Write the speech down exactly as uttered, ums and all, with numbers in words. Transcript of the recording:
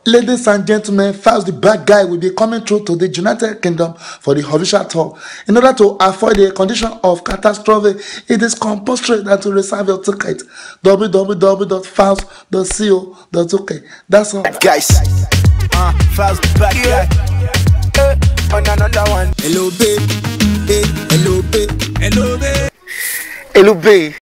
Ladies and gentlemen, first the bad guy will be coming through to the United Kingdom for the official tour. In order to avoid the condition of catastrophe, it is compulsory that to reserve your ticket. w w w dot fals dot co dot u k. That's all. Guys, uh, Fals bad guy. Uh, on another one. Hello, babe. Hey, hello, babe. Hello, babe. Hello, babe.